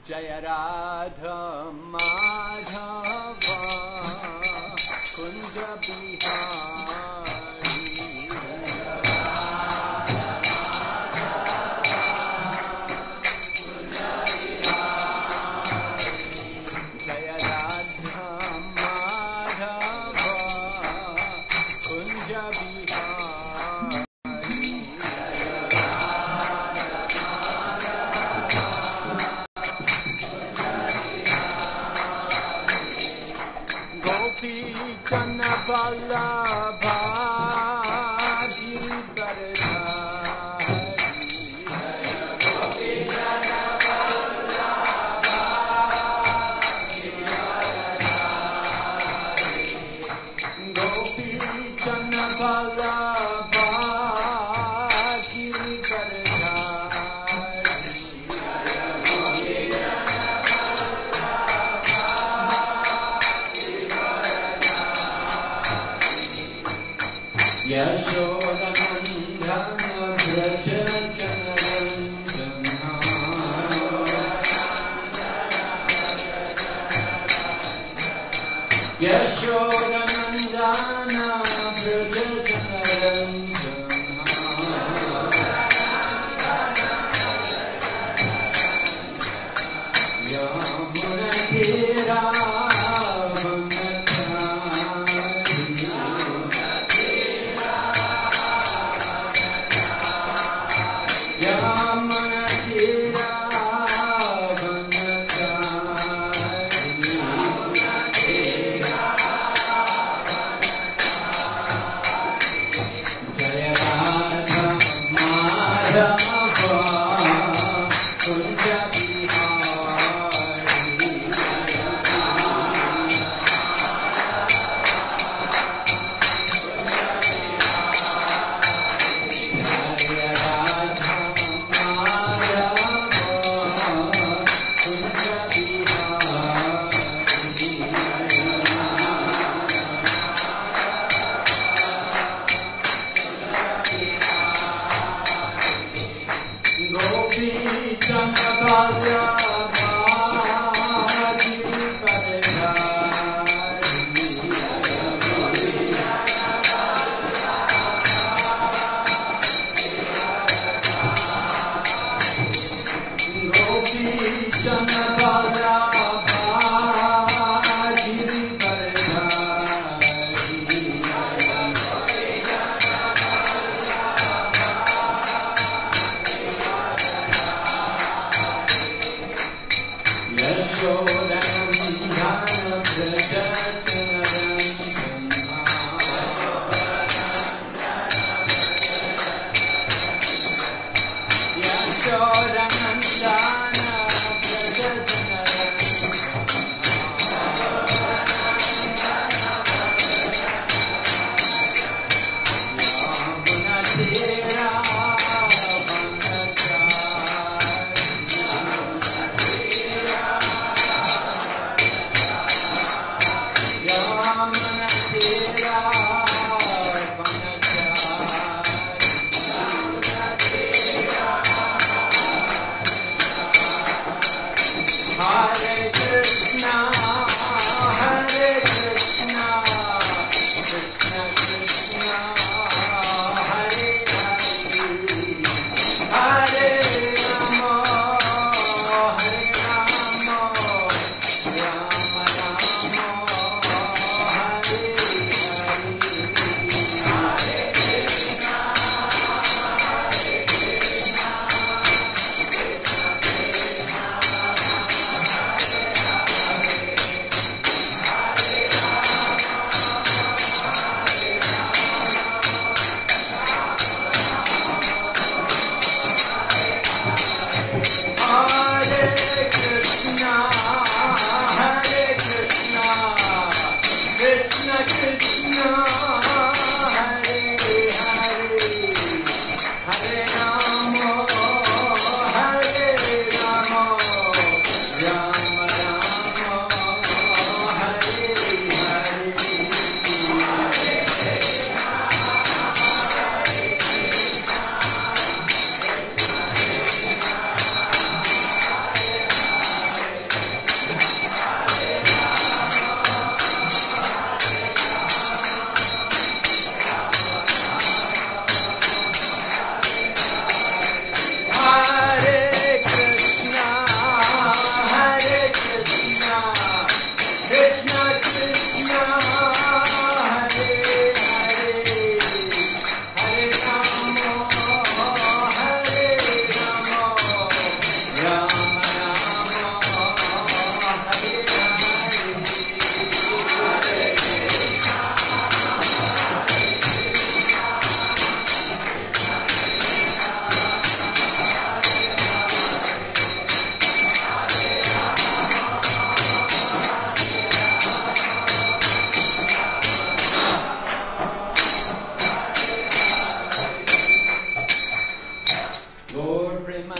Jai Radha Madhav Kunj Bihari Jai Radha Madhav Kunj Bihari Vallabha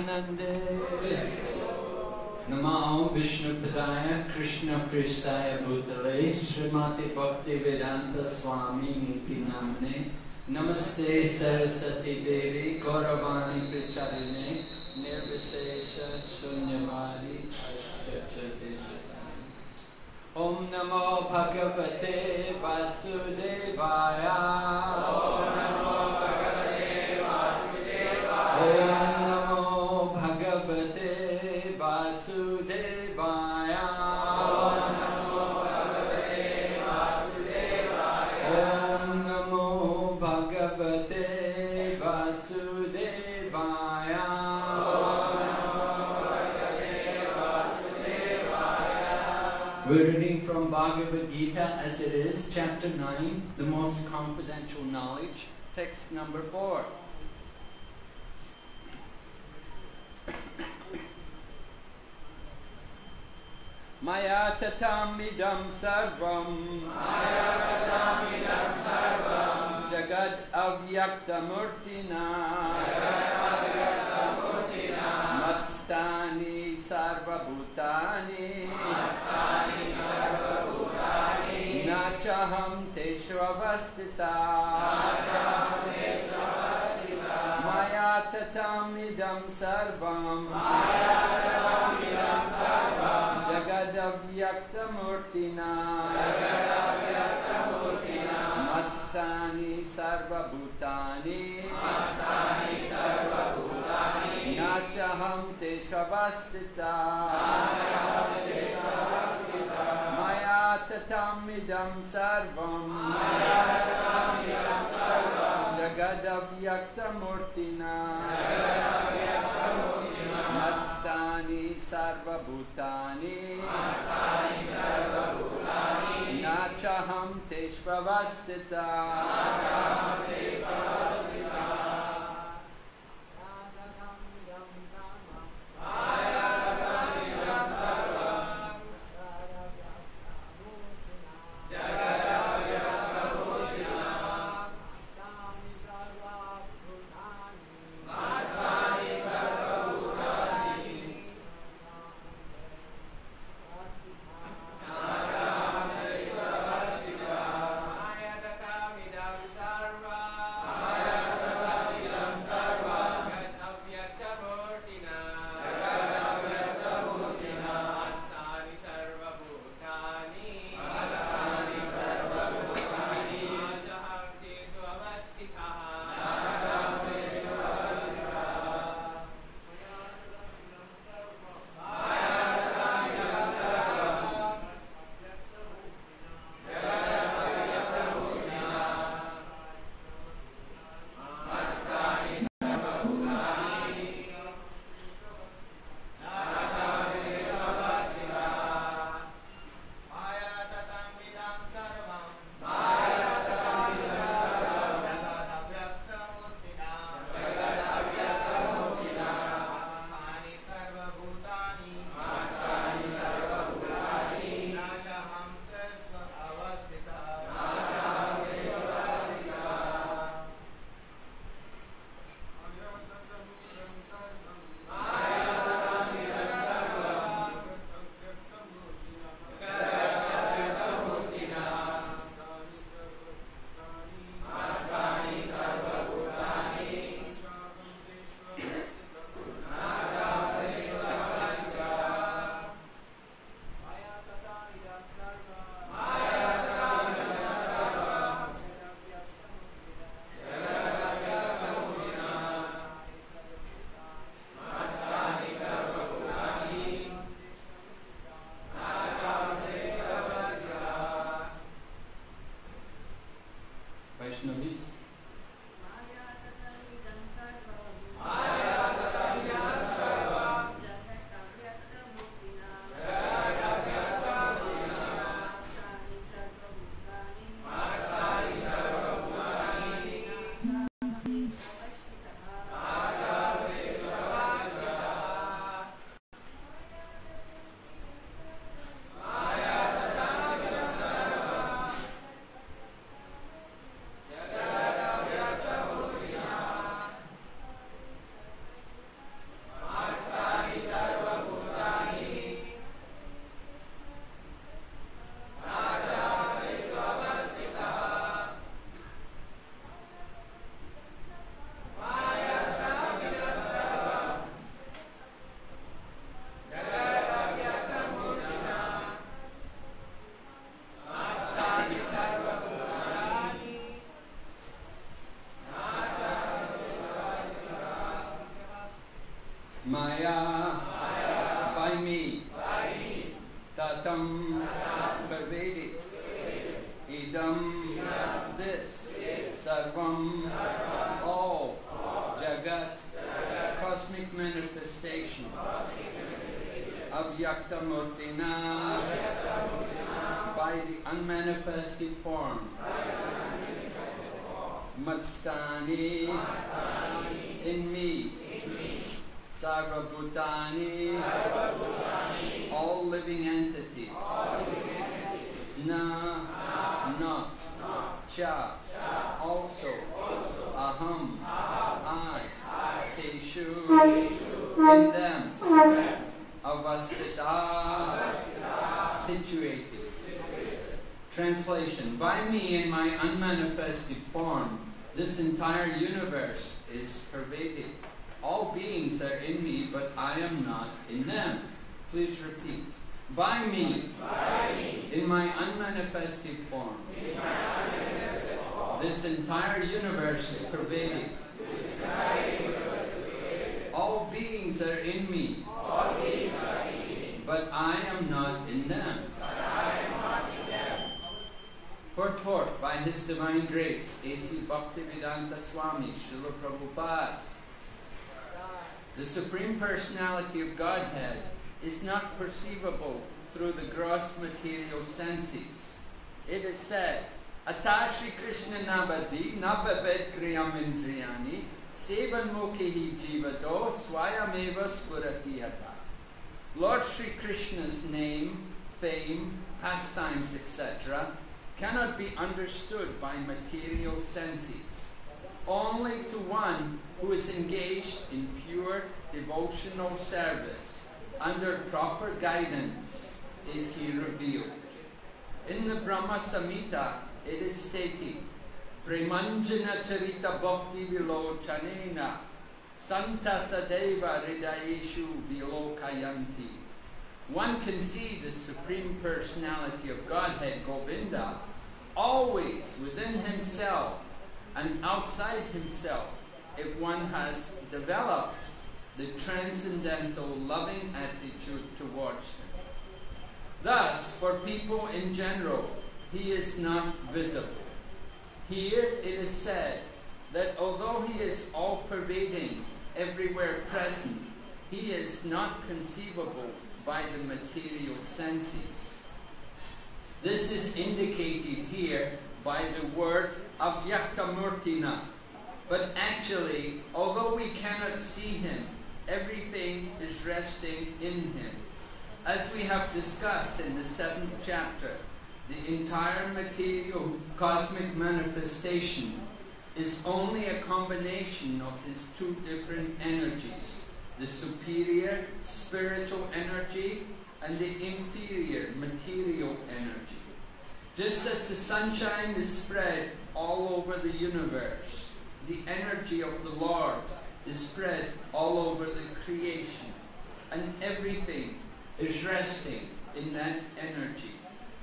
Nande. Namo Vishnu Padaya Krishna Pristaya Bhutale Srimati Bhakti Vedanta Swami Niti Namane Namaste Saraswati Devi Gauravani Pricharine Nirvishesha Shunyavadi Om Namo Bhagavate Vasudevaya Om Namo Bhagavate Vasudevaya Om Namo Bhagavate Vasudevaya Om Namo Bhagavate Vasudevaya Om Namo Bhagavate Vasudevaya We're reading from Bhagavad Gita as it is, chapter 9, the most confidential knowledge, text number 4. Maya tatamidam sarvam Jagad avyakta murtina Matstani sarvabhutani Nachaham teshravastita Maya tatamidam sarvam Jagadavyakta murtina Matstani sarvabhutani Nachaham teshravastita Maya tatamidam sarvam Jagadavyakta murtina Matstani sarvabhutani Nachaham teshvavastita Sarva Maya, by me, tatam, pervaded, idam, this, sarvam, all, jagat, cosmic manifestation, avyakta murtina, by the unmanifested form, matstani, in me, sarvabhutani, all living entities, na, not, cha, also, aham, I, teshu, in them, avastita, situated. Translation: by me in my unmanifested form, this entire universe is pervaded. All beings are in me, but I am not in them. Please repeat. By me, in my unmanifested form, this entire universe is pervaded. All beings are in me, but I am not in them. Purport by His Divine Grace, A.C. Bhaktivedanta Swami, Srila Prabhupada. The Supreme Personality of Godhead is not perceivable through the gross material senses. It is said, Atashi Krishna Nabadi Nabhavet Kriyam Indriyani Sevan Mukhi Jivado Swayameva Spurati Hata. Lord Sri Krishna's name, fame, pastimes, etc. cannot be understood by material senses. Only to one who is engaged in pure devotional service under proper guidance is he revealed. In the Brahma Samhita, it is stated, Premanjana Charita Bhakti Vilochanena Santa Sadeva Hridayeshu Vilokayanti. One can see the Supreme Personality of Godhead, Govinda, always within himself and outside himself if one has developed the transcendental loving attitude towards him. Thus, for people in general, he is not visible. Here it is said that although he is all-pervading, everywhere present, he is not conceivable by the material senses. This is indicated here by the word avyaktamurtina. But actually, although we cannot see him, everything is resting in him. As we have discussed in the 7th chapter, the entire material cosmic manifestation is only a combination of his two different energies, the superior spiritual energy and the inferior material energy. Just as the sunshine is spread all over the universe, the energy of the Lord is spread all over the creation, and everything is resting in that energy.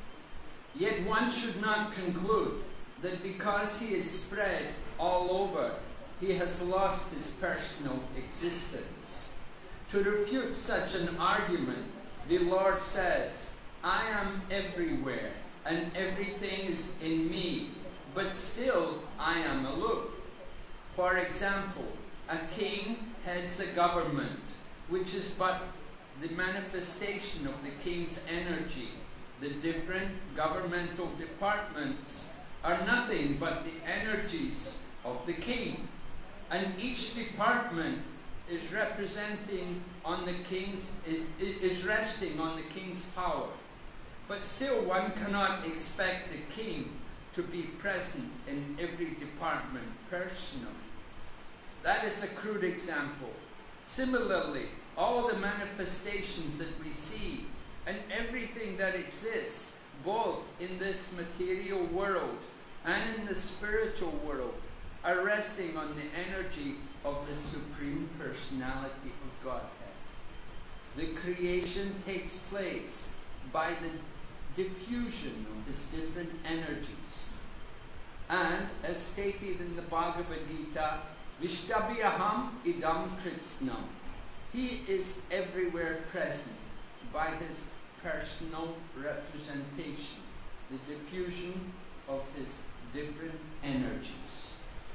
Yet one should not conclude that because he is spread all over, he has lost his personal existence. To refute such an argument, the Lord says, I am everywhere, and everything is in me, but still I am aloof. For example, a king heads a government, which is but the manifestation of the king's energy. The different governmental departments are nothing but the energies of the king, and each department is representing on the king's, is resting on the king's power. But still one cannot expect the king to be present in every department personally. That is a crude example. Similarly, all the manifestations that we see and everything that exists, both in this material world and in the spiritual world, are resting on the energy of the Supreme Personality of Godhead. The creation takes place by the diffusion of his different energies. And, as stated in the Bhagavad Gita, Vishtabhyaham idam kritsnam. He is everywhere present by his personal representation, the diffusion of his different energies.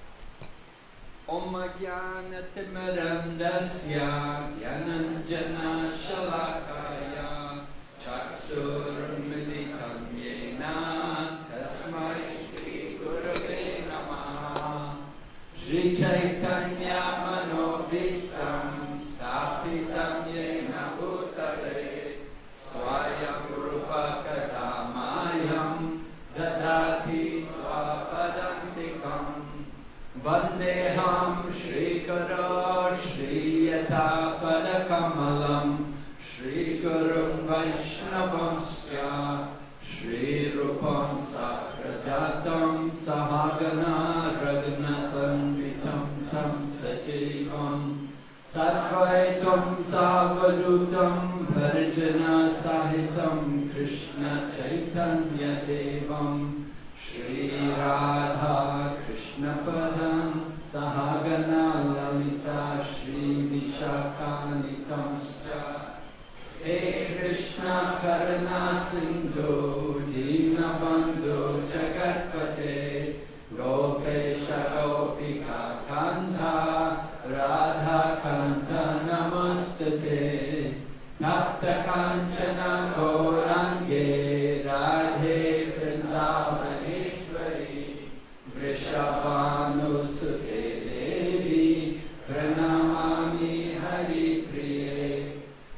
Om Jnana-timiram dasya Jnananjana shalakaya Chakshurmilitam yena Tasmai Shri Gurave Namaha. Shri Chaitanya Manobhistam Stapitam yena Bhutale Swayam Rupa Kadamayam Dadati Swapadantikam Vandeham Shri Guru Shri Yatha Padakamalam Shri Gurum Vaishnavamsya Shri Rupam Sakrajatam Sahagana Raghunatham Vitam Tam Sajivam Sarvaitam Savadutam Bharjana Sahitam Krishna Chaitanya Devam Shri Radha Krishna Padam Sahagana Lalita Shri Vishakanitamscha He Krishna Karuna Sindhu Dinabandhu Jagatpate Gopesha Gopika Kanta Radha Kanta Namastate Tapta Kanchana Gaurange Radhe Vrindavaneshwari Vrishabhanusute Devi Pranamami Hari Priye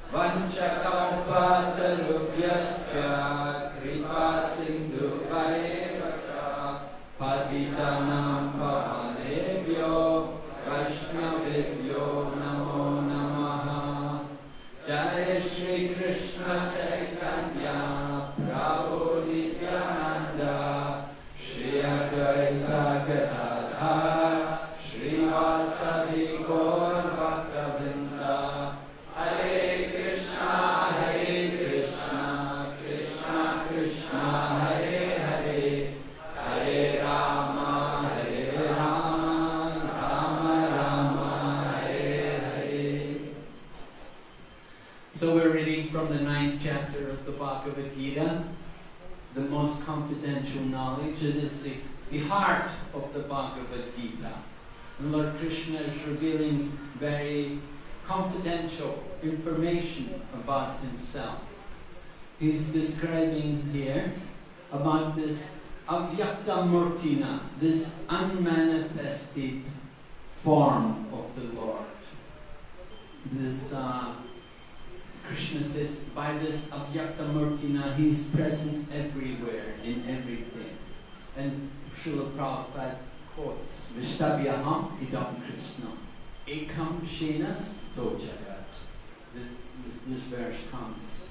Vanchakalpatarubhyascha Kripa Sindhu Vaevascha Patitanam Pavanebhyo Vaishnavibhyo Namo Namaha. Jai Shri Krishna Chaitanya Prabhu Nityananda Shri Advaita Gadadhar Shri Vasadi Gaur Bhakta-vrinda. Hare Krishna, Krishna Krishna, Hare Hare, Hare Rama, Rama Rama, Hare Hare. So we're reading from the 9th chapter of the Bhagavad Gita, the most confidential knowledge. It is the heart of the Bhagavad Gita. And Lord Krishna is revealing very confidential information about himself. He's describing here about this avyakta murtina, this unmanifested form of the Lord. This Krishna says, by this avyakta murtina, he's present everywhere, in everything. And Srila Prabhupada quotes, Vishtabhyaham idam Krishna, ekam shenas to jagat. This verse comes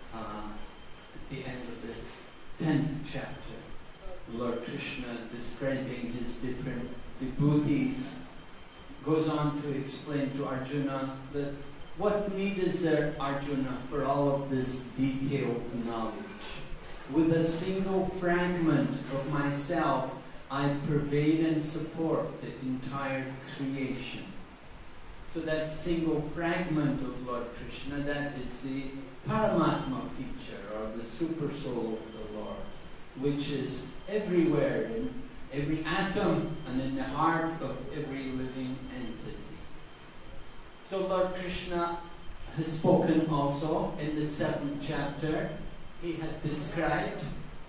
at the end of the 10th chapter. Lord Krishna, describing his different vibhutis, goes on to explain to Arjuna that what need is there, Arjuna, for all of this detailed knowledge? With a single fragment of myself, I pervade and support the entire creation. So that single fragment of Lord Krishna, that is the Paramatma feature, or the super soul of the Lord, which is everywhere, in every atom and in the heart of every living entity. So Lord Krishna has spoken also in the 7th chapter. He had described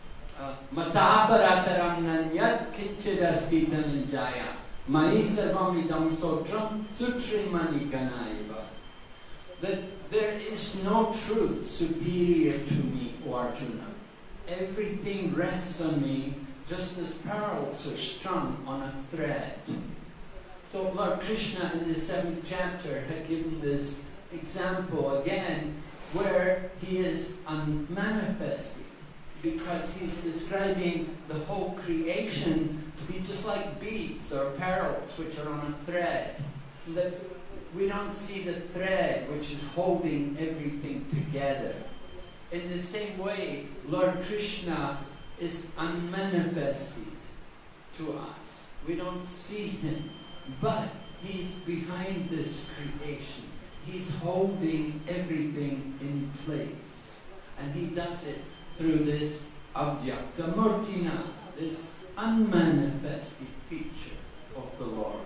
Mataparataram nanyat kitchidasti dhananjaya Mai sarvamidam sotram sutrimani ganaiva. That there is no truth superior to me, O Arjuna. Everything rests on me just as pearls are strung on a thread. So Lord Krishna in the 7th chapter had given this example again where he is unmanifested, because he's describing the whole creation to be just like beads or pearls which are on a thread. That we don't see the thread which is holding everything together. In the same way, Lord Krishna is unmanifested to us. We don't see him, but he's behind this creation. He's holding everything in place. And he does it through this Avyakta Murtina, this unmanifested feature of the Lord.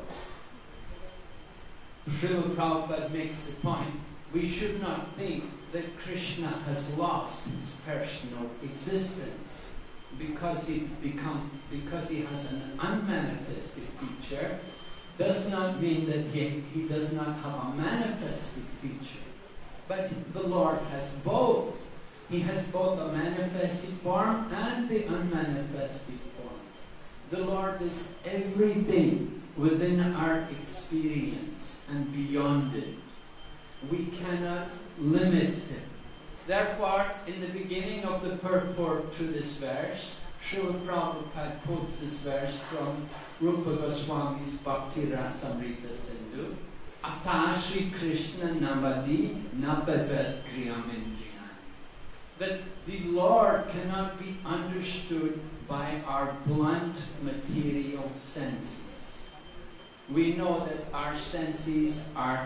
Srila Prabhupada makes the point, we should not think that Krishna has lost his personal existence because he has an unmanifested feature. Does not mean that he does not have a manifested feature. But the Lord has both. He has both a manifested form and the unmanifested form. The Lord is everything within our experience and beyond it. We cannot limit Him. Therefore, in the beginning of the purport to this verse, Srila Prabhupada quotes this verse from Rupa Goswami's Bhakti Rasamrita Sindhu. Ata Shri Krishna Navadi Napavat Kriyamindriyani. That the Lord cannot be understood by our blunt material senses. We know that our senses are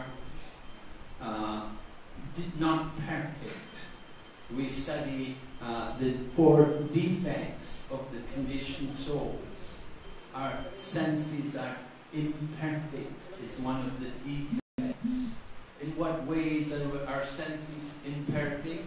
not perfect. We study the 4 defects of the conditioned souls. Our senses are imperfect, is one of the defects. In what ways are our senses imperfect?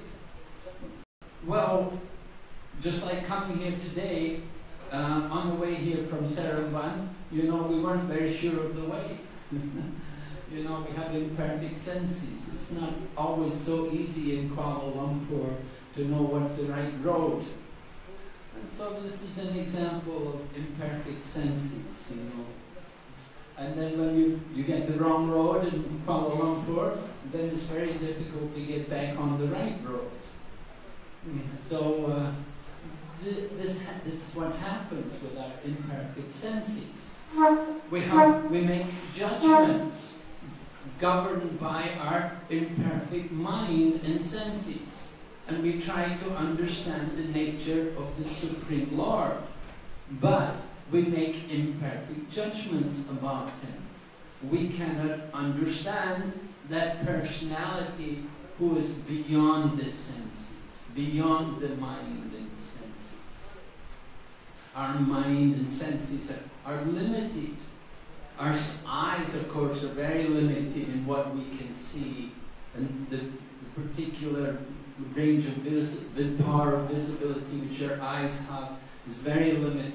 Well, just like coming here today, on the way here from Seremban, we weren't very sure of the way. We have imperfect senses. It's not always so easy in Kuala Lumpur to know what's the right road. And so this is an example of imperfect senses, And then when you get the wrong road in Kuala Lumpur, then it's very difficult to get back on the right road. So this is what happens with our imperfect senses. We make judgments governed by our imperfect mind and senses. And we try to understand the nature of the Supreme Lord. But we make imperfect judgments about Him. We cannot understand that personality who is beyond the senses, beyond the mind and senses. Our mind and senses are limited. Our eyes, of course, are very limited in what we can see, and the particular range of power of visibility which our eyes have is very limited.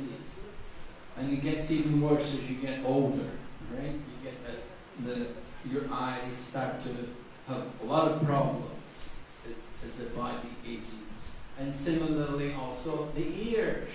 And it gets even worse as you get older, right? You get your eyes start to have a lot of problems as the body ages. And similarly also the ears,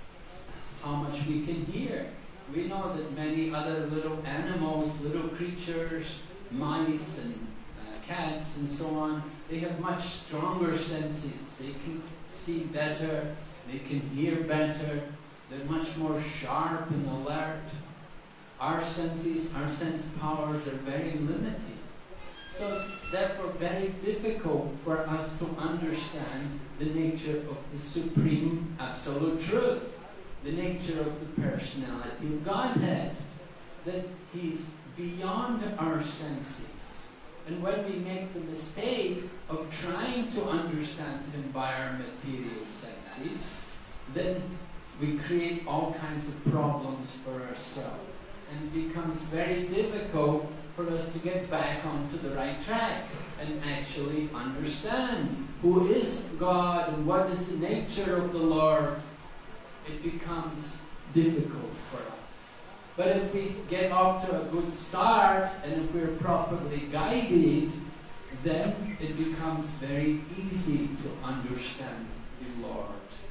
how much we can hear. We know that many other little animals, little creatures, mice and cats and so on, they have much stronger senses. They can see better, they can hear better, they're much more sharp and alert. Our senses, our sense powers are very limited. So it's therefore very difficult for us to understand the nature of the Supreme Absolute Truth, the nature of the personality of Godhead, that He's beyond our senses. And when we make the mistake of trying to understand Him by our material senses, then we create all kinds of problems for ourselves. And it becomes very difficult for us to get back onto the right track and actually understand who is God and what is the nature of the Lord. It becomes difficult for us. But if we get off to a good start and if we're properly guided, then it becomes very easy to understand the Lord.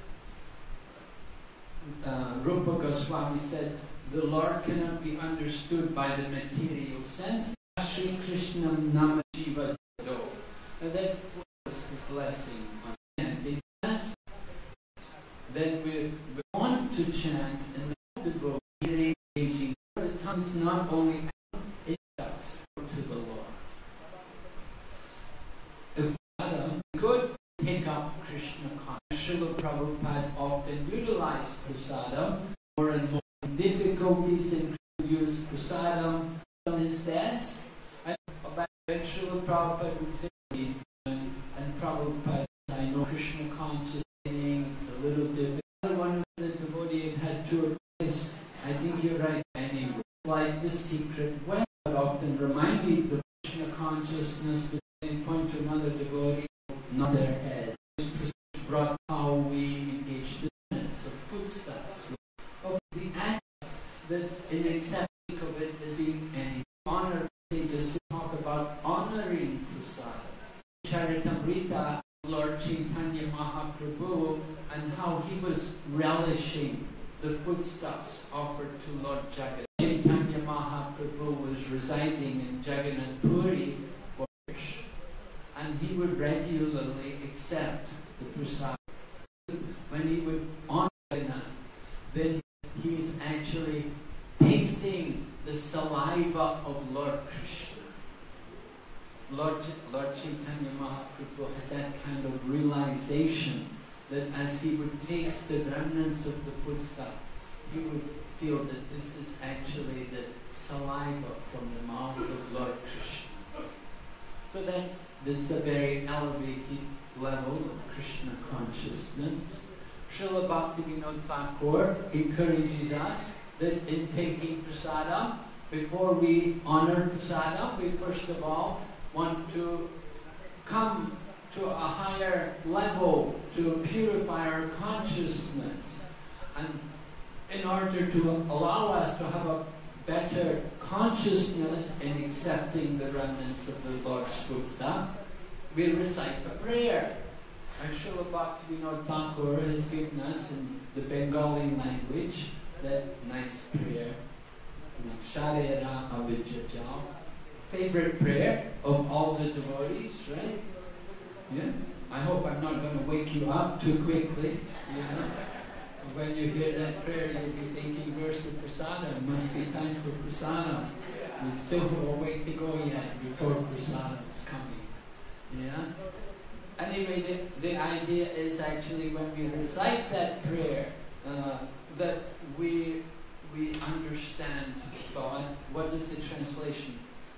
Rupa Goswami said, the Lord cannot be understood by the material sense. Shri Krishna Nama Jiva Do. And that was his blessing on chanting. Then we want to chant and to go engaging. The tongue is not only itself to the Lord. If Adam could take up Krishna consciousness, Srila Prabhupada often utilized prasadam. More and more difficulties in use prasadam on his desk. And about when Srila Prabhupada would say, and Prabhupada, I know Krishna conscious meaning, it's a little difficult. One of the devotee had to realize, I think you're right anyway. It's like the secret way. I often remind you the Krishna consciousness, but then point to another devotee, not their head. This brought how we engage the minutes of foodstuffs, of the acts that in accepting of it as being any honor. They just talk about honoring prasada. Charitamrita, Lord Chaitanya Mahaprabhu, and how he was relishing the foodstuffs offered to Lord Jagannath. Chaitanya Mahaprabhu was residing in Jagannath Puri for years, and he would regularly accept the prasada. When he would honor Jagannath, then he is actually tasting the saliva of Lord Krishna. Lord Chaitanya Mahaprabhu had that kind of realization that as he would taste the remnants of the foodstuff, he would feel that this is actually the saliva from the mouth of Lord Krishna. So then, this is a very elevated level of Krishna consciousness. Srila Bhaktivinoda Thakur encourages us that in taking prasadam, before we honor prasadam, we first of all want to come to a higher level to purify our consciousness. And in order to allow us to have a better consciousness in accepting the remnants of the Lord's foodstuff, we recite a prayer. And Srila Bhaktivinoda Thakur has given us in the Bengali language that nice prayer, Sharera Avijajal, favorite prayer of all the devotees, right? Yeah? I hope I'm not going to wake you up too quickly. You know? When you hear that prayer, you'll be thinking, where's the prasada? It must be time for prasada. We still have a way to go yet before prasada is coming. Yeah? Anyway, the idea is actually when we recite that prayer, that we understand God. What is the translation?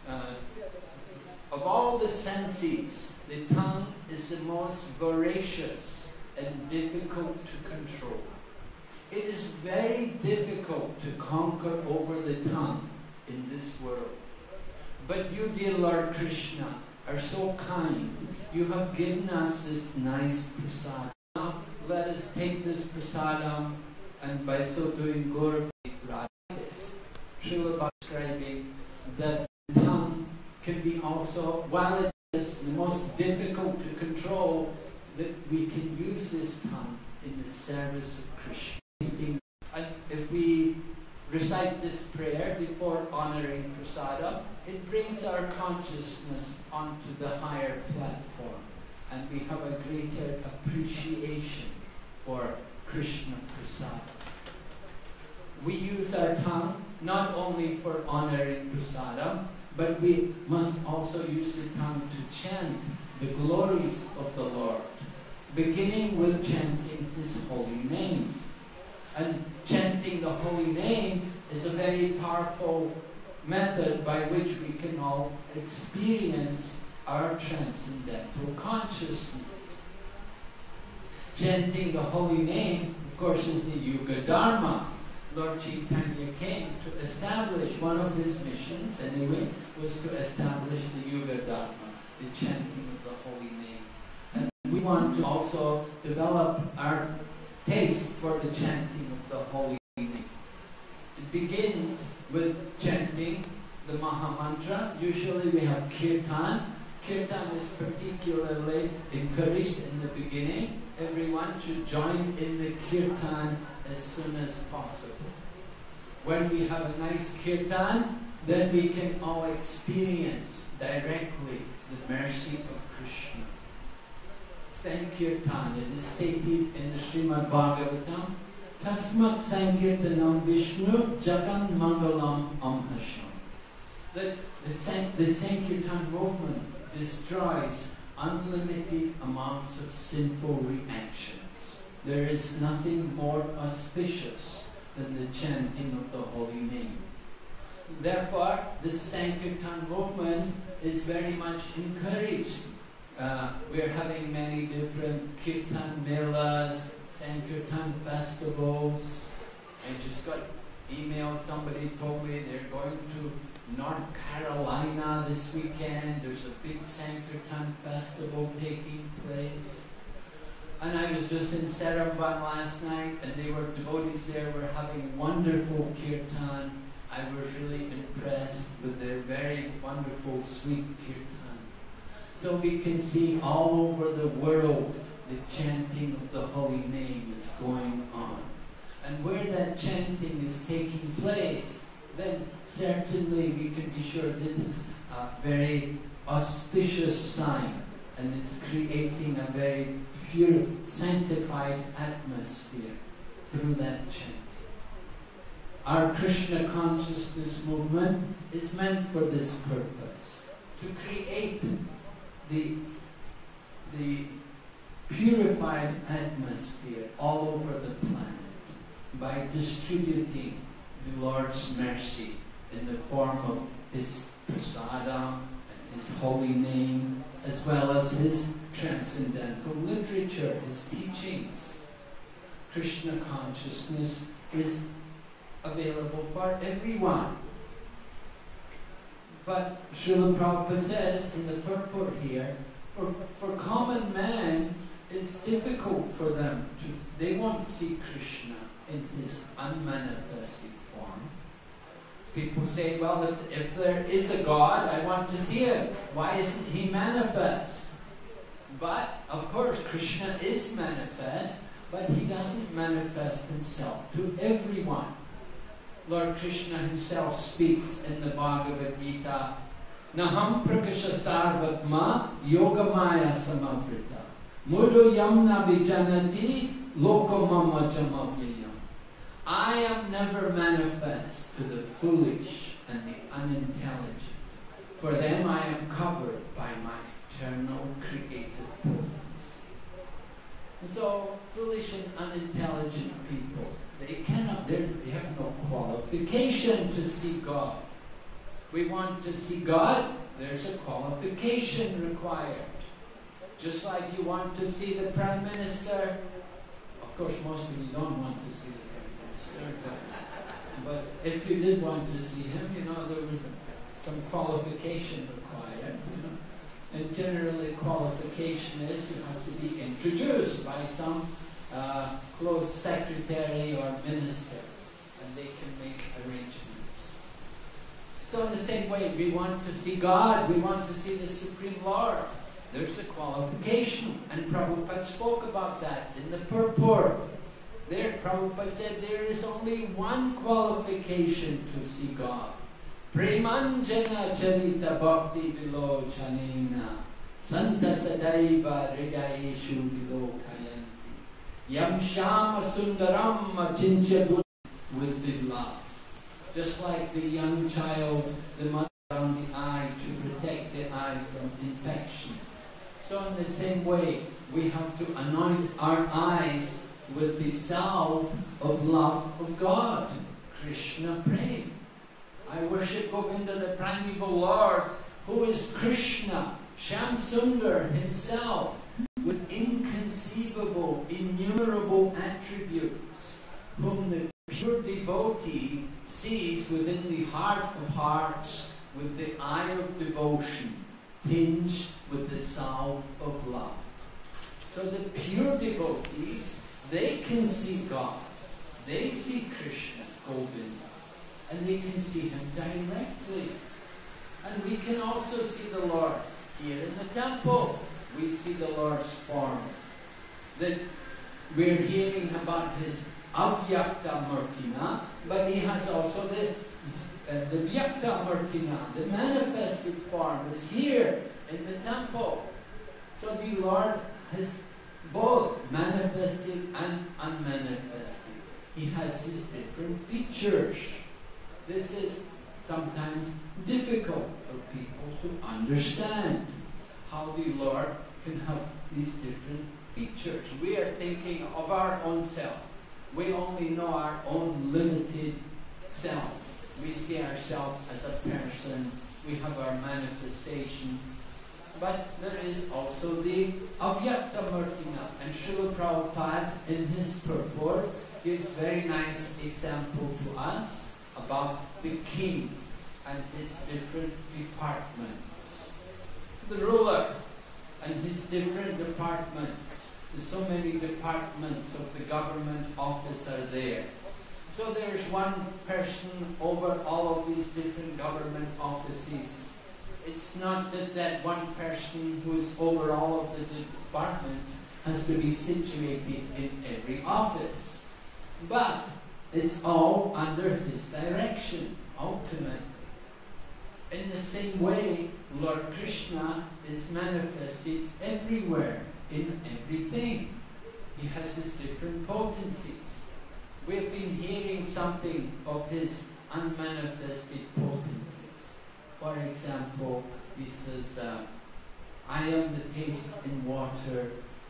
Of all the senses, the tongue is the most voracious and difficult to control. It is very difficult to conquer over the tongue in this world. But you, dear Lord Krishna, are so kind. You have given us this nice prasadam. Now let us take this prasadam and by so doing glorify Radha. Srila Bhakti describing that the tongue can be also, while it is the most difficult to control, that we can use this tongue in the service of Krishna. And if we recite this prayer before honoring prasadam, it brings our consciousness onto the higher platform, and we have a greater appreciation for Krishna prasadam. We use our tongue not only for honoring prasadam, but we must also use the tongue to chant the glories of the Lord, beginning with chanting His holy name. And chanting the holy name is a very powerful method by which we can all experience our transcendental consciousness. Chanting the holy name, of course, is the Yuga Dharma. Lord Chaitanya came to establish, one of his missions anyway, was to establish the Yuga Dharma, the chanting of the holy name. And we want to also develop our taste for the chanting of the holy name. It begins with chanting the Maha Mantra. Usually we have Kirtan. Kirtan is particularly encouraged in the beginning. Everyone should join in the Kirtan as soon as possible. When we have a nice Kirtan, then we can all experience directly the mercy of Krishna. Sankirtan, it is stated in the Srimad Bhagavatam, Tasmat Sankirtanam Vishnu Jagan Mangalam Amhasham. That the Sankirtan movement destroys unlimited amounts of sinful reactions. There is nothing more auspicious than the chanting of the holy name. Therefore, this Sankirtan movement is very much encouraged. We're having many different Kirtan Melas, Sankirtan festivals. I just got email, somebody told me they're going to North Carolina this weekend. There's a big Sankirtan festival taking place. And I was just in Seremban last night, and they were devotees there, were having wonderful kirtan. I was really impressed with their very wonderful, sweet kirtan. So we can see all over the world the chanting of the holy name is going on. And where that chanting is taking place, then certainly we can be sure this is a very auspicious sign, and it's creating a very pure, sanctified atmosphere through that chanting. Our Krishna consciousness movement is meant for this purpose, to create the purified atmosphere all over the planet by distributing the Lord's mercy in the form of His prasadam and His holy name, as well as His transcendental literature, His teachings. Krishna consciousness is available for everyone. But Srila Prabhupada says in the purport here, for common man, it's difficult for them to, they won't see Krishna in His unmanifested form. People say, well, if there is a God, I want to see Him. Why isn't He manifest? But, of course, Krishna is manifest, but He doesn't manifest Himself to everyone. Lord Krishna Himself speaks in the Bhagavad Gita, Naham prakasha sarvatma yogamaya samavrita mudo yamna vijanati lokamama jamavyayam. I am never manifest to the foolish and the unintelligent. For them I am covered by my eternal creative potency. And so, foolish and unintelligent people, they have no qualification to see God. We want to see God, there's a qualification required. Just like you want to see the Prime Minister. Of course, most of you don't want to see the Prime Minister. But if you did want to see him, there was some qualification required. And generally, qualification is you have to be introduced by some close secretary or minister, and they can make arrangements. So in the same way, we want to see God, we want to see the Supreme Lord. There's a qualification, and Prabhupada spoke about that in the purport. There, Prabhupada said there is only one qualification to see God. Premanjana charita bhakti vilochanena santa sadaiva hridayeshu vilokayanti yam shama sundaram chinchadun, with the love. Just like the young child, the mother on the eye to protect the eye from infection. So in the same way, we have to anoint our eyes with the salve of love of God, Krishna Prem. I worship Govinda, the primeval Lord, who is Krishna, Shyam Sundar himself, with inconceivable, innumerable attributes, whom the pure devotee sees within the heart of hearts with the eye of devotion, tinged with the salve of love. So the pure devotees, they can see God. They see Krishna, Govinda, and they can see Him directly. And we can also see the Lord here in the temple. We see the Lord's form. That we're hearing about His Avyakta Murtina, but He has also the Vyakta Murtina, the manifested form is here in the temple. So the Lord has both manifested and unmanifested. He has His different features. This is sometimes difficult for people to understand how the Lord can have these different features. We are thinking of our own self. We only know our own limited self. We see ourselves as a person we have our manifestation, but there is also the Avyakta Murtina. And Srila Prabhupada in his purport gives very nice example to us about the king and his different departments. The ruler and his different departments. There's so many departments of the government office are there. So there's one person over all of these different government offices. It's not that that one person who is over all of the departments has to be situated in every office. But it's all under his direction, ultimately. In the same way, Lord Krishna is manifested everywhere, in everything. He has his different potencies. We've been hearing something of his unmanifested potencies. For example, he says, I am the taste in water,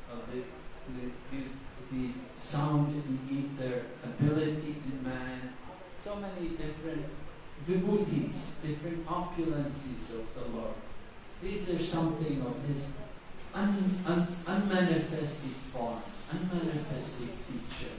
the sound in ether, ability in man. So many different vibhutis, different opulences of the Lord. These are something of his unmanifested form, unmanifested feature.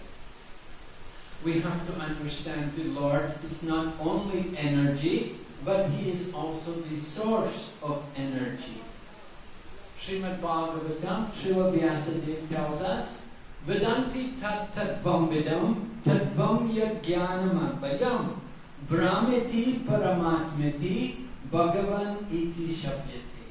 We have to understand the Lord is not only energy, but he is also the source of energy. Srimad Bhagavatam, Srila Vyasadeva tells us, Vedanti tat tattvam vidam, tattvam yajnanam advayam, brahmeti paramatmeti, bhagavan iti shabhyati.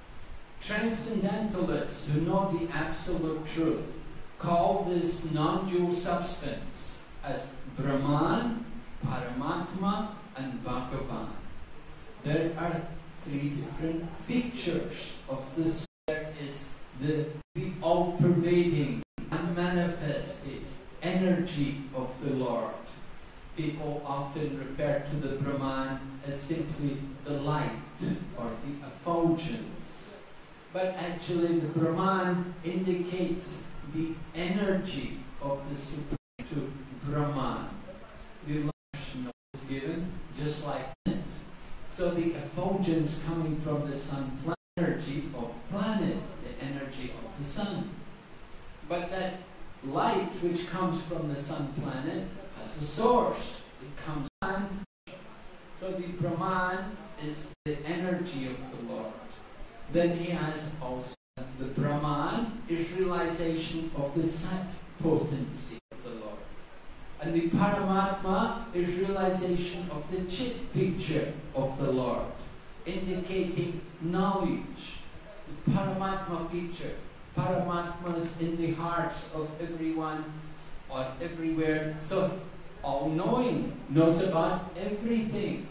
Transcendentalists who know the absolute truth call this non-dual substance as Brahman, Paramatma, and Bhagavan. There are three different features of this. There is the all-pervading, unmanifested energy of the Lord. People often refer to the Brahman as simply the light or the effulgence. But actually the Brahman indicates the energy of the Supreme to Brahman. The Lord is given just like that. So the effulgence coming from the sun, energy of planet, the energy of the sun. But that light which comes from the sun planet has a source. It comes on. So the Brahman is the energy of the Lord. Then he has also the Brahman is realization of the Sat potency of the Lord. And the Paramatma is realization of the Chit feature of the Lord, indicating knowledge. The Paramatma feature. Paramatma is in the hearts of everyone or everywhere. So all-knowing, knows about everything.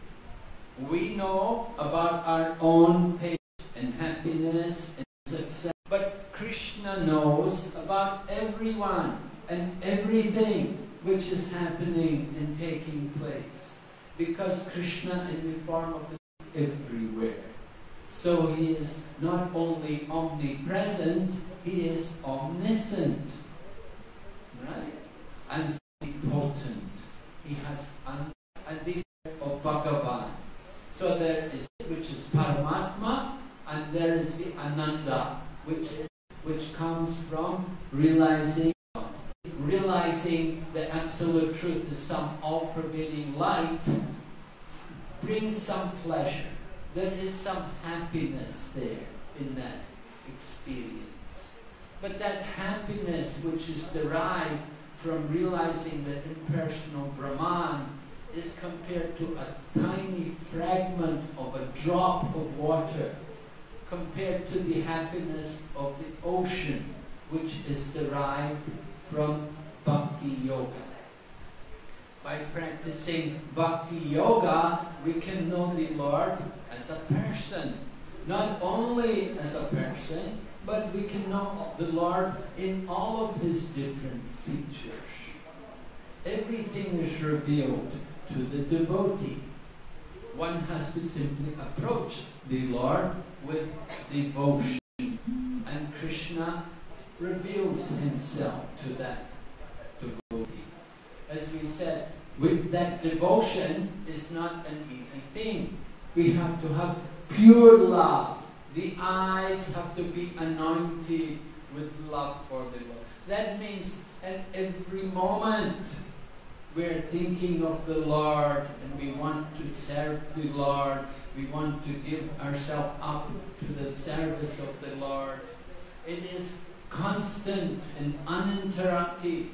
We know about our own pain and happiness and success. But Krishna knows about everyone and everything which is happening and taking place. Because Krishna in the form of the everywhere. So he is not only omnipresent, he is omniscient. Right? And potent. He has and these of Bhagavan. So there is which is Paramatma, and there is the Ananda, which comes from realizing the absolute truth is some all-pervading light, brings some pleasure. There is some happiness there in that experience. But that happiness which is derived from realizing the impersonal Brahman is compared to a tiny fragment of a drop of water, compared to the happiness of the ocean, which is derived from Bhakti Yoga. By practicing Bhakti Yoga, we can know the Lord as a person. Not only as a person, but we can know the Lord in all of His different features. Everything is revealed to the devotee. One has to simply approach the Lord with devotion. And Krishna reveals Himself to that devotee. As we said, with that devotion is not an easy thing. We have to have pure love. The eyes have to be anointed with love for the Lord. That means at every moment we're thinking of the Lord and we want to serve the Lord. We want to give ourselves up to the service of the Lord. It is constant and uninterrupted.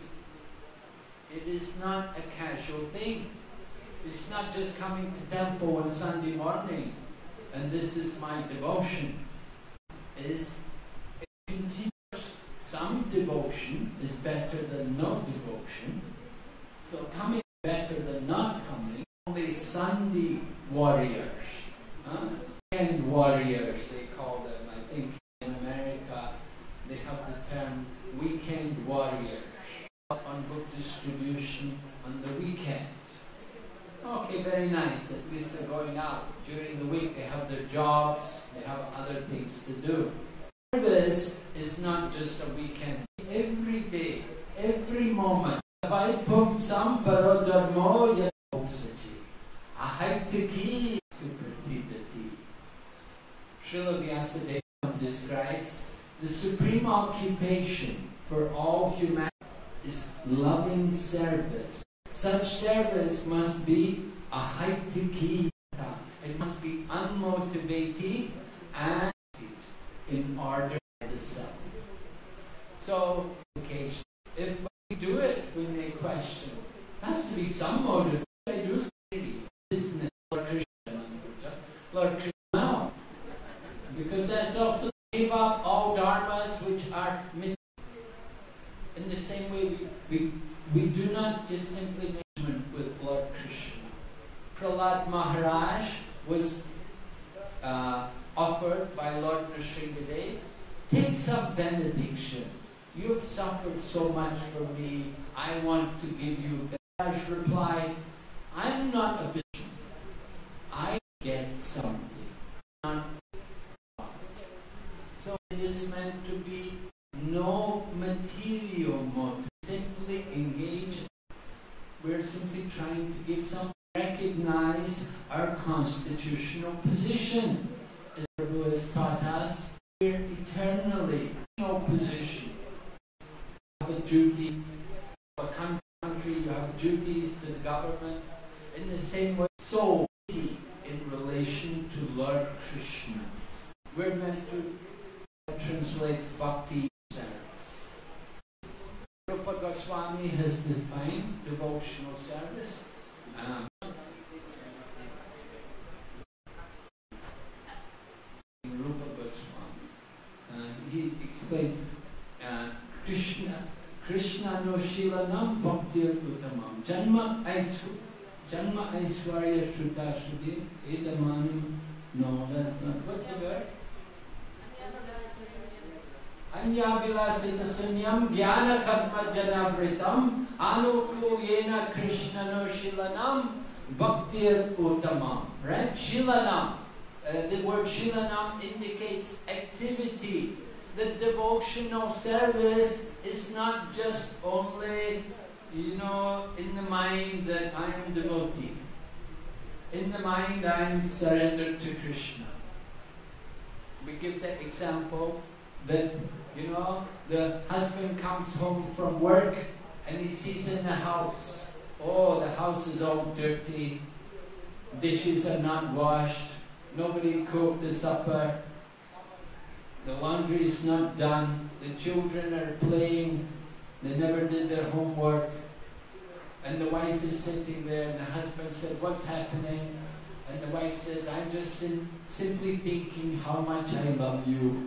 It is not a casual thing. It's not just coming to temple on Sunday morning and this is my devotion. It is continuous. Some devotion is better than no devotion. So coming is better than not coming. Only Sunday warriors. Weekend warriors, they call them. I think in America they have the term weekend warriors. On book distribution on the weekend. Okay, very nice. At least they're going out. During the week they have their jobs, they have other things to do. Service is not just a weekend. Every day, every moment. Vaipum samparo dharmo yadosati. Ahaitaki supratidati. Srila Vyasadeva describes the supreme occupation for all humanity is loving service. Such service must be ahaitaki. It must be unmotivated and in order to the self. So, if we do it, we may question. There has to be some motive. I do say business, Lord Krishna, Lord Krishna now. Because that's also give up all dharmas which are in the same way we do not just simply measurement with Lord Krishna. Prahlad Maharaj was offered by Lord Nrsimhadev, take some benediction. You've suffered so much for me, I want to give you. Maharaj replied, I'm not a bishop. I get something. Not so it is meant to be no material motive. Simply engage. We're simply trying to give some recognize our constitutional position. As Prabhu has taught us, we're eternally no position. You have a duty of a country, you have duties to the government. In the same way, so in relation to Lord Krishna. We're meant to translate bhakti service. Rupa Goswami has defined devotional service. Rupa Goswami. He explained Krishna no shilanam bhaktir uttamam. Janma aishwarya shruta shruti edamanam. No, that's not. What's the word? Anyabilasita sunyam jnana karma janavritam anukulyena Krishna no shilanam bhaktir uttamam. Right? Shilanam. The word shilanam indicates activity. The devotional service is not just only, in the mind that I am devotee. In the mind I am surrendered to Krishna. We give the example that, the husband comes home from work and he sees in the house, oh, the house is all dirty, dishes are not washed, nobody cooked the supper, the laundry is not done, the children are playing, they never did their homework, and the wife is sitting there and the husband said, what's happening? And the wife says, I'm just simply thinking how much I love you.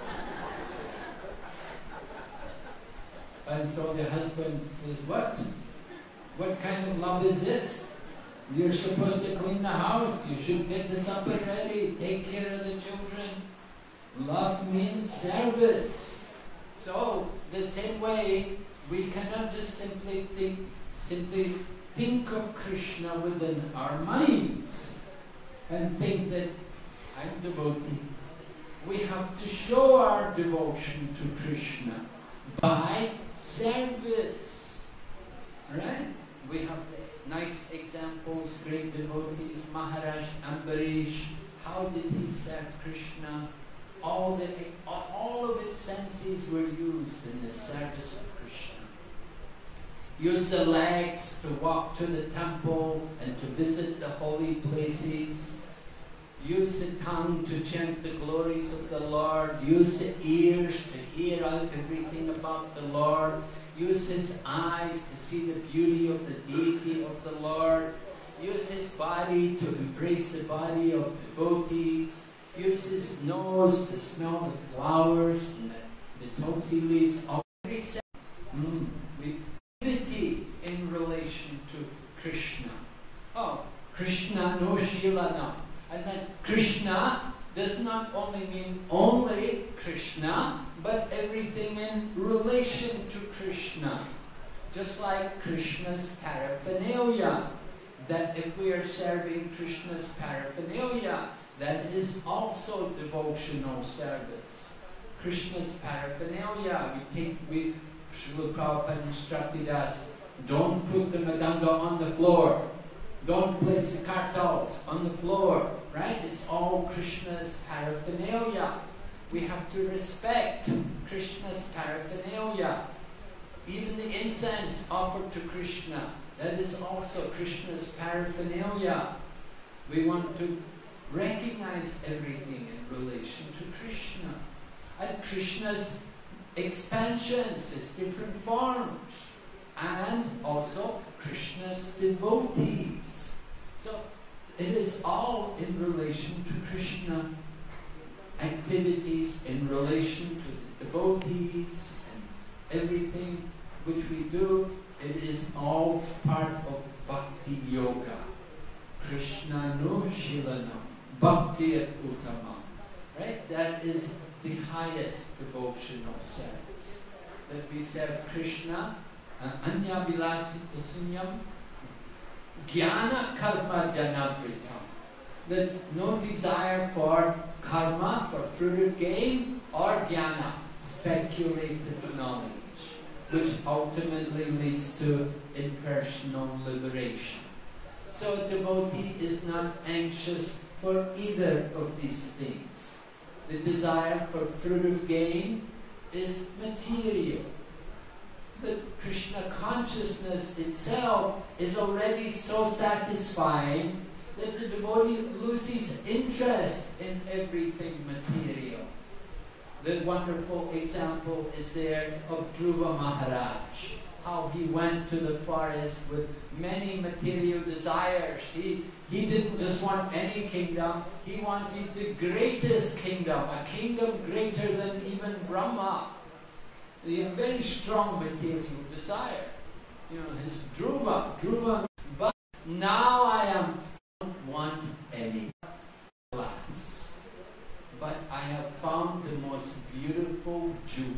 And so the husband says, what? What kind of love is this? You're supposed to clean the house, you should get the supper ready, take care of the children. Love means service. So, the same way, we cannot just simply think of Krishna within our minds and think that I'm devotee. We have to show our devotion to Krishna by service. Right? We have nice examples, great devotees, Maharaj Ambarish, how did he serve Krishna? All of his senses were used in the service of Krishna. Use the legs to walk to the temple and to visit the holy places. Use the tongue to chant the glories of the Lord. Use the ears to hear everything about the Lord. Use his eyes to see the beauty of the deity of the Lord. Use his body to embrace the body of devotees. Use his nose to smell the flowers and the tulsi leaves. Every activity in relation to Krishna. Oh, Krishna no Shilana. And then Krishna does not only mean only Krishna, but everything in relation to Krishna. Just like Krishna's paraphernalia. That if we are serving Krishna's paraphernalia, that is also devotional service. Krishna's paraphernalia, Srila Prabhupada instructed us, don't put the madanga on the floor. Don't place the kartals on the floor, right? It's all Krishna's paraphernalia. We have to respect Krishna's paraphernalia. Even the incense offered to Krishna, that is also Krishna's paraphernalia. We want to recognize everything in relation to Krishna. And Krishna's expansions, his different forms. And also Krishna's devotees. So it is all in relation to Krishna. Activities in relation to the devotees and everything which we do, it is all part of Bhakti Yoga. Krishna no Shilanam, Bhakti at Uttamam. Right? That is the highest devotional service. That we serve Krishna, Anya Vilasita Sunyam, Jnana Karma Janavritam. That no desire for karma, for fruit of gain, or jnana, speculative knowledge, which ultimately leads to impersonal liberation. So a devotee is not anxious for either of these things. The desire for fruit of gain is material. The Krishna consciousness itself is already so satisfying that the devotee loses interest in everything material. The wonderful example is there of Dhruva Maharaj, how he went to the forest with many material desires. He didn't just want any kingdom, he wanted the greatest kingdom, a kingdom greater than even Brahma. He had very strong material desire. You know, his Dhruva. But now I don't want any glass. But I have found the most beautiful jewel.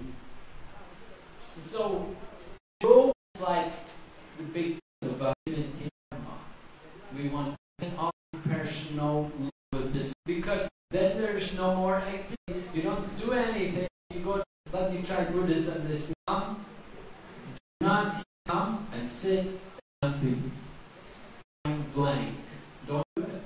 So, jewel is like the big of divinity. We want all personal with this, because then there's no more activity. You don't do anything. You go, let me try Buddhism this week. Do not come and sit nothing. Blank. Don't do it.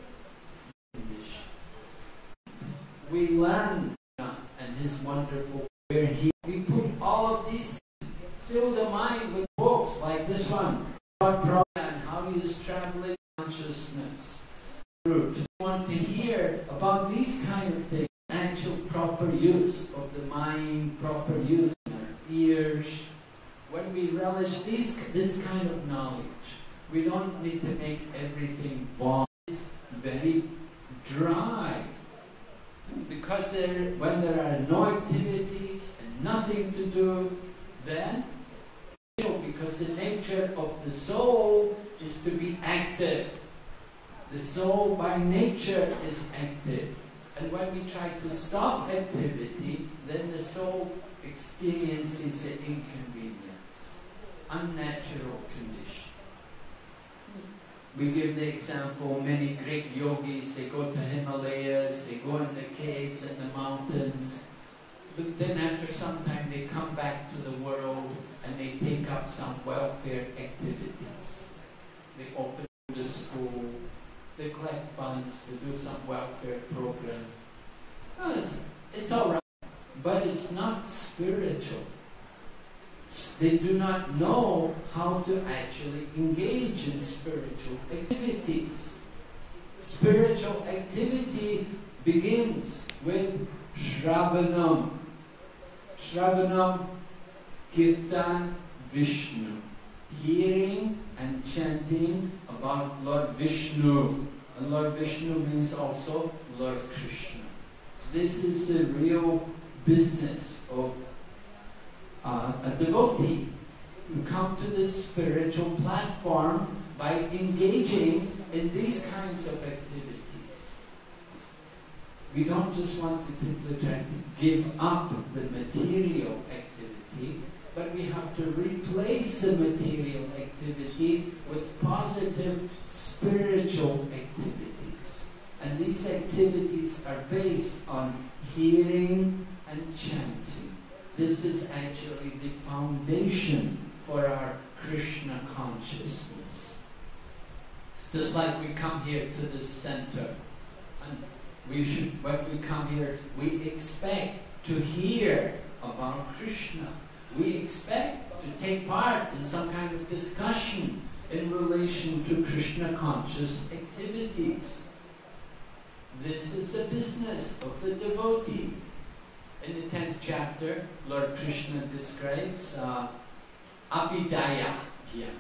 We learn and his wonderful where we put all of these, fill the mind with books like this one, God Prabhupada, and how he is traveling consciousness. We want to hear about these kind of things, actual proper use of the mind, proper use of our ears. When we relish this kind of knowledge, we don't need to make everything warm. It's very dry. Because when there are no activities and nothing to do, then, because the nature of the soul is to be active. The soul by nature is active. And when we try to stop activity, then the soul experiences the inconvenience, unnatural condition. We give the example, many great yogis, they go to Himalayas, they go in the caves and the mountains, but then after some time they come back to the world and they take up some welfare activities. they open the school, they collect funds, they do some welfare program. No, it's all right, but it's not spiritual. They do not know how to actually engage in spiritual activities. Spiritual activity begins with Shravanam. Shravanam, Kirtan, Vishnu. Hearing and chanting about Lord Vishnu. And Lord Vishnu means also Lord Krishna. This is the real business of a devotee. You come to this spiritual platform by engaging in these kinds of activities. We don't just want to simply try to give up the material activity, but we have to replace the material activity with positive spiritual activities. And these activities are based on hearing and chanting. This is actually the foundation for our Krishna consciousness. Just like we come here to this center, and when we come here, we expect to hear about Krishna. We expect to take part in some kind of discussion in relation to Krishna conscious activities. This is the business of the devotee. In the 10th chapter, Lord Krishna describes Abhidaya Jnana.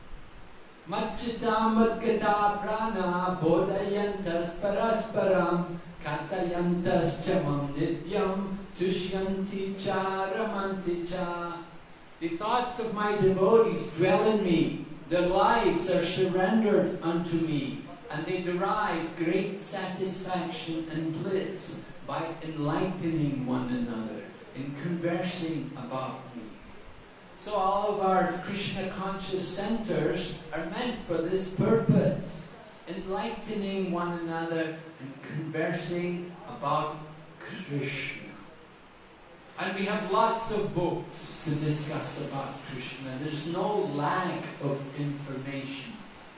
Majjita madgata prana bodayantas parasparam katayantas chamam nityam tushyanti cha ramanti cha. The thoughts of my devotees dwell in me. Their lives are surrendered unto me, and they derive great satisfaction and bliss by enlightening one another, in conversing about me. So all of our Krishna conscious centers are meant for this purpose, enlightening one another and conversing about Krishna. And we have lots of books to discuss about Krishna. There's no lack of information.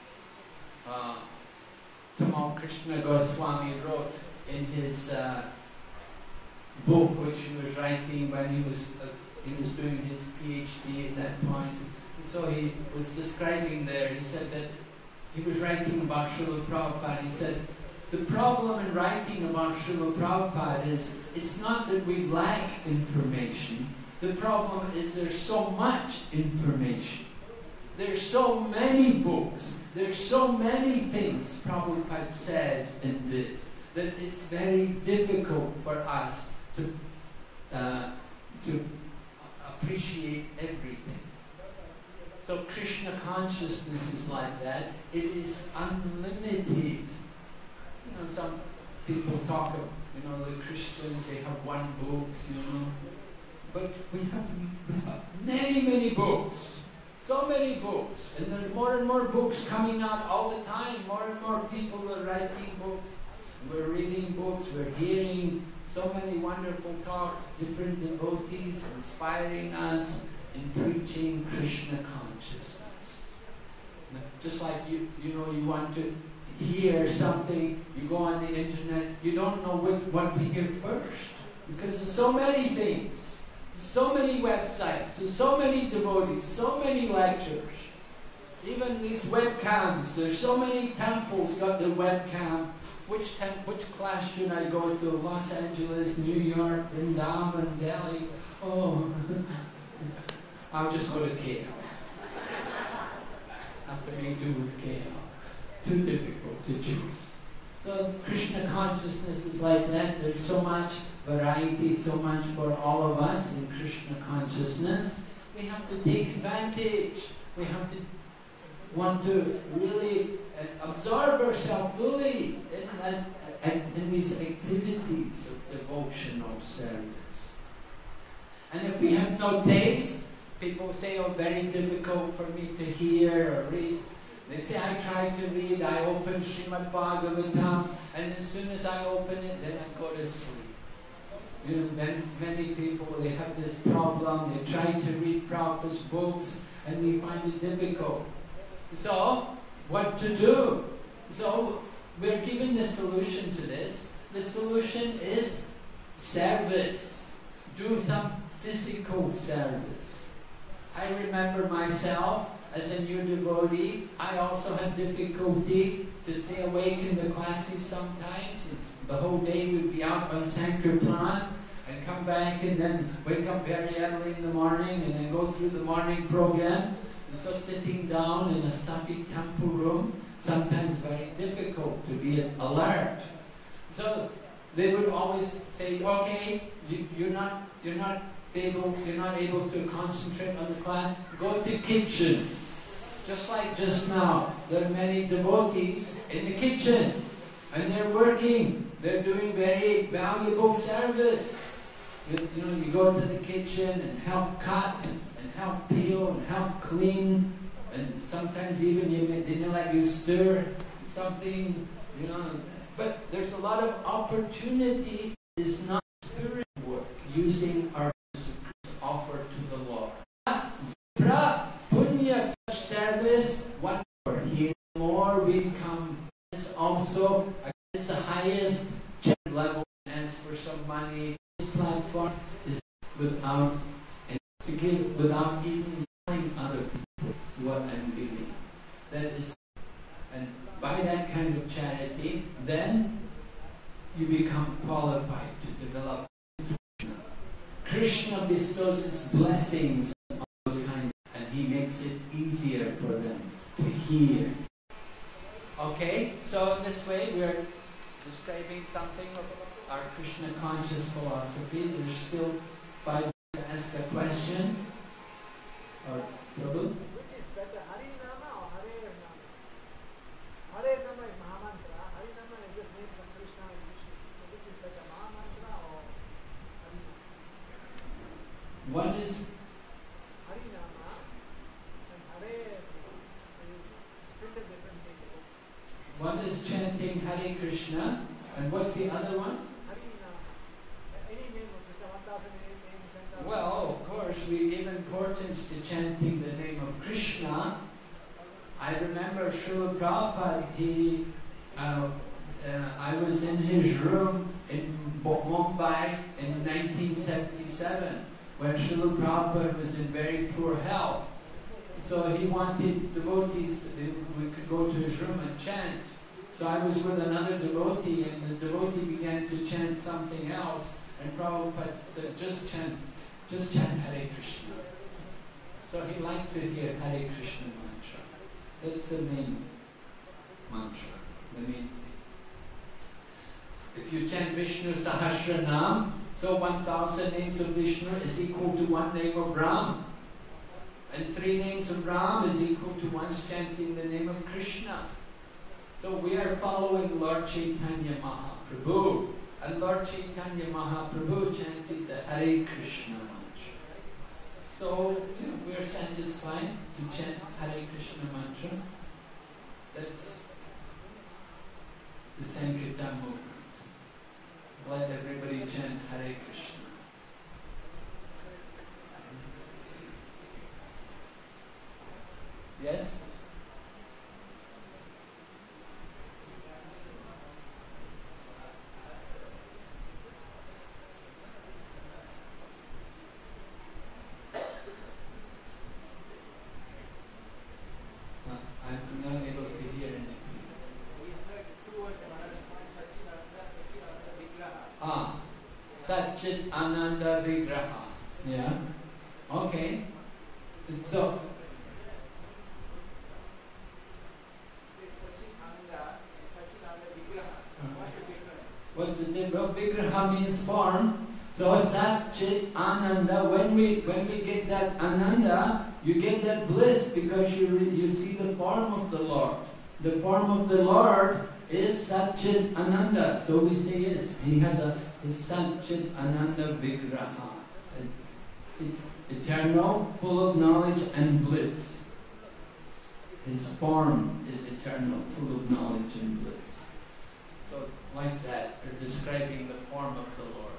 Tamal Krishna Goswami wrote in his book, which he was writing when he was doing his PhD at that point. And so he was describing there, he said that he was writing about Srila Prabhupada. He said, the problem in writing about Srila Prabhupada is, it's not that we lack information. The problem is there's so much information. There's so many books. There's so many things Prabhupada said and did, that it's very difficult for us to appreciate everything. So Krishna consciousness is like that. It is unlimited. You know, some people talk of, the Christians, they have one book, But we have many, many books. So many books. And there's more and more books coming out all the time. More and more people are writing books. We're reading books. We're hearing so many wonderful talks, different devotees inspiring us in preaching Krishna consciousness. Just like you want to hear something, you go on the internet, you don't know what to hear first. Because there's so many things, so many websites, there's so many devotees, so many lectures. Even these webcams, there's so many temples got the webcam. Which class should I go to? Los Angeles, New York, Vrindavan, Delhi? Oh, I'll just go to KL. Have to make do with KL. Too difficult to choose. So Krishna consciousness is like that. There's so much variety, so much for all of us in Krishna consciousness. We have to take advantage. We have to want to really absorb ourselves fully in these activities of devotional service. And if we have no taste, people say, oh, very difficult for me to hear or read. They say, I try to read, I open Srimad Bhagavatam, and as soon as I open it, then I go to sleep. Many people, they have this problem, they try to read Prabhupada's books, and we find it difficult. So, what to do. So we're given the solution to this. The solution is service. Do some physical service. I remember myself as a new devotee, I also had difficulty to stay awake in the classes sometimes. The whole day we'd be out on Sankirtan and come back and then wake up very early in the morning and then go through the morning program. And so sitting down in a stuffy temple room, sometimes very difficult to be alert. So they would always say, okay, you're not able to concentrate on the class, go to kitchen. Just like just now, there are many devotees in the kitchen and they're working, they're doing very valuable service. You go to the kitchen and help cut and help peel and help clean, and sometimes even they let you stir something, But there's a lot of opportunity. It's not spirit work, using our offer to the Lord. Pra punya service, one more. Here more we come. It's also the highest level. As for some money, this platform is without to give, without even telling other people what I'm giving. That is, and by that kind of charity, then you become qualified to develop Krishna. Krishna bestows his blessings on those kinds, and he makes it easier for them to hear. Okay, so in this way we are describing something of our Krishna conscious philosophy. There's still 5 to ask a question. Or Prabhu? Which is better, Hari Nama or Hare Nama? Hare Nama is Mahamantra, Hari Nama is just names of Krishna and Vishnu. So which is better, Mahamantra or Hari Nama? One is Hari Nama and Hare is different thing. one is chanting Hare Krishna, and what's the other one? Hari Nama. Any name of Krishna, 1008 names. 10,000. Well, of course, we give importance to chanting the name of Krishna. I remember Srila Prabhupada, I was in his room in Mumbai in 1977 when Srila Prabhupada was in very poor health. So he wanted devotees, we could go to his room and chant. So I was with another devotee, and the devotee began to chant something else, and Prabhupada said, just chant Hare Krishna. So he liked to hear Hare Krishna mantra. That's the main mantra, the main thing. If you chant Vishnu Sahasranam, so 1000 names of Vishnu is equal to 1 name of Ram. And 3 names of Ram is equal to once chanting the name of Krishna. So we are following Lord Chaitanya Mahaprabhu. And Lord Chaitanya Mahaprabhu chanted the Hare Krishna mantra. So, we are satisfied to chant Hare Krishna mantra. That's the Sankirtan movement. Let everybody chant Hare Krishna. Yes? I'm not able to hear anything. Satchit Ananda Vigraha. Yeah. Okay. So. What's the difference? Well, Vigraha means form. So Satchit Ananda. When we get that Ananda, you get that bliss because you see the form of the Lord. The form of the Lord is Satchit Ananda. So we say yes, he has his Satchit Ananda Vigraha. Eternal, full of knowledge and bliss. His form is eternal, full of knowledge and bliss. So like that, they're describing the form of the Lord.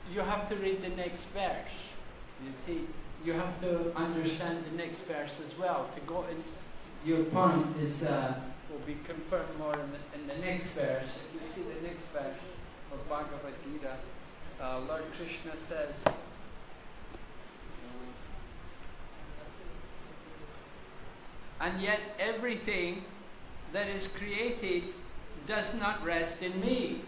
you have to read the next verse. You see, you have to understand the next verse as well. To go in, your point is will be confirmed more in the next verse. If you see the next verse of Bhagavad Gita, Lord Krishna says, and yet everything that is created does not rest in me.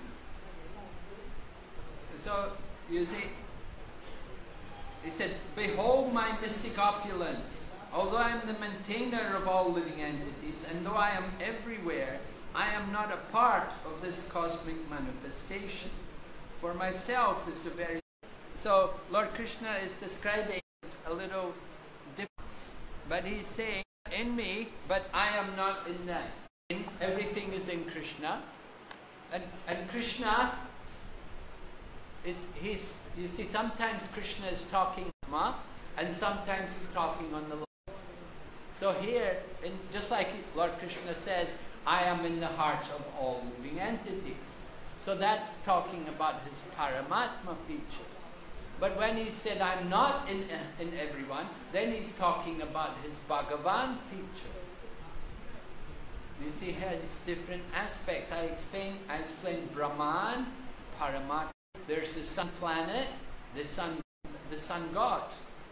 So, you see, he said, behold my mystic opulence. Although I am the maintainer of all living entities, and though I am everywhere, I am not a part of this cosmic manifestation. For myself is a very... So, Lord Krishna is describing it a little different. But he's saying, in me, but I am not in that. Everything is in Krishna. And Krishna is, you see, sometimes Krishna is talking and sometimes he's talking on the Lord. So here, just like Lord Krishna says, I am in the hearts of all living entities. So that's talking about his Paramatma feature. But when he said, I'm not in everyone, then he's talking about his Bhagavan feature. You see, he has different aspects. I explained Brahman, Paramatma. There's the sun planet, the sun god.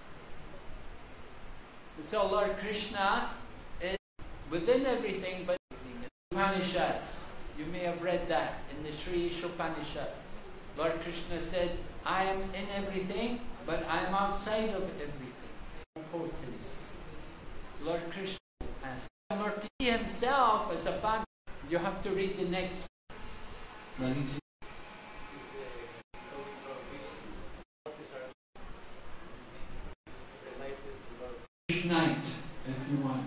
So Lord Krishna is within everything, but Upanishads. You may have read that in the Sri Ishopanishad. Lord Krishna says, I am in everything, but I am outside of everything. Importance. Lord Krishna has Murti himself as a Bhagavad. You have to read the next. Night, if you want.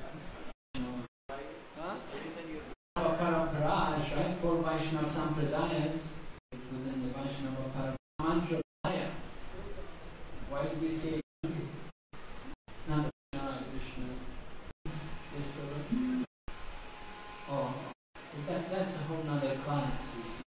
Paramparas, right? 4 Vaishnava Sampradayas within the Vaishnava Parampara. Mantra Maya. Why do we say it's not a Krishna? Oh, that's a whole nother class, you see.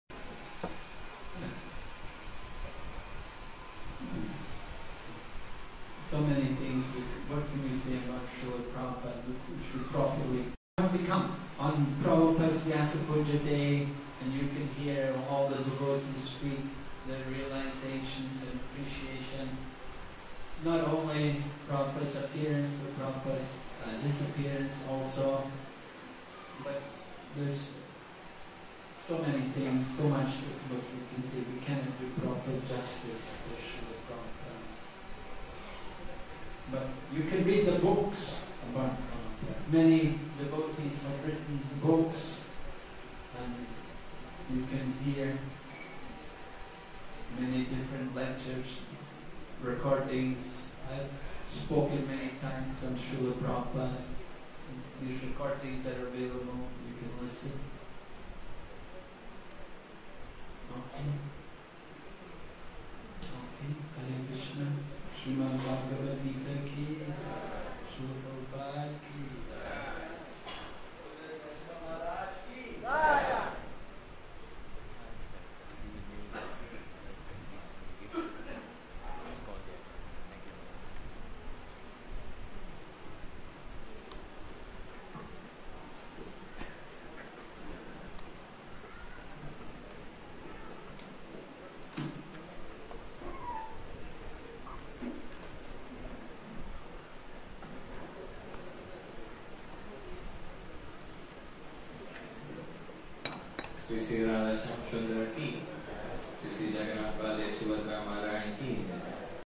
So many things. What can we say about Srila Prabhupada? We should properly have to come on Prabhupada's Vyasa Puja Day, and you can hear all the devotees speak their realizations and appreciation. Not only Prabhupada's appearance, but Prabhupada's disappearance also. But there's so many things, so much what we can say. We cannot do proper justice to Srila Prabhupada. But you can read the books about many devotees have written books, and you can hear many different lectures, recordings. I've spoken many times on Srila Prabhupada. These recordings that are available, you can listen. Okay. Hare Krishna. Srimad Bhagavad Gita ki, Srila Prabhupada ki. Sri Sri Radha Shyam Sundar ki, Sri Sri Jagannath Baladev Subhadra Maharani ki.